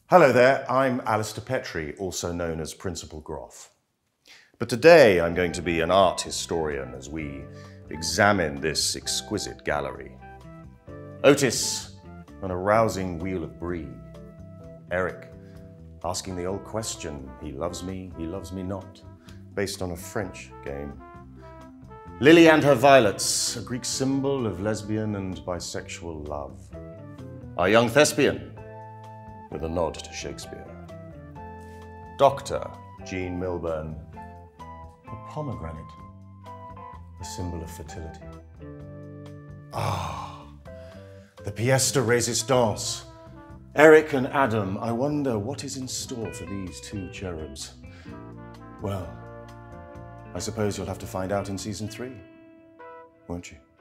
Hello there, I'm Alistair Petrie, also known as Principal Groff. But today I'm going to be an art historian as we examine this exquisite gallery. Otis on a rousing wheel of brie. Eric asking the old question, he loves me not, based on a French game. Lily and her violets, a Greek symbol of lesbian and bisexual love. Our young thespian, with a nod to Shakespeare. Dr. Jean Milburn, a pomegranate, a symbol of fertility. The pièce de résistance. Eric and Adam, I wonder what is in store for these two cherubs. Well, I suppose you'll have to find out in season 3, won't you?